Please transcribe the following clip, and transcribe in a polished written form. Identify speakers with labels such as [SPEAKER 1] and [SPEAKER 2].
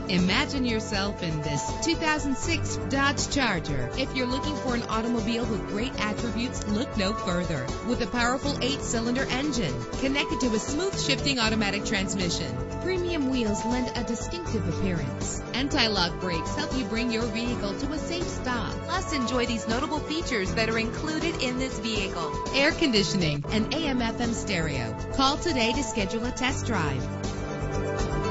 [SPEAKER 1] Imagine yourself in this 2006 Dodge Charger. If you're looking for an automobile with great attributes, look no further. With a powerful 8-cylinder engine connected to a smooth shifting automatic transmission, premium wheels lend a distinctive appearance. Anti-lock brakes help you bring your vehicle to a safe stop. Plus, enjoy these notable features that are included in this vehicle: air conditioning and AM/FM stereo. Call today to schedule a test drive.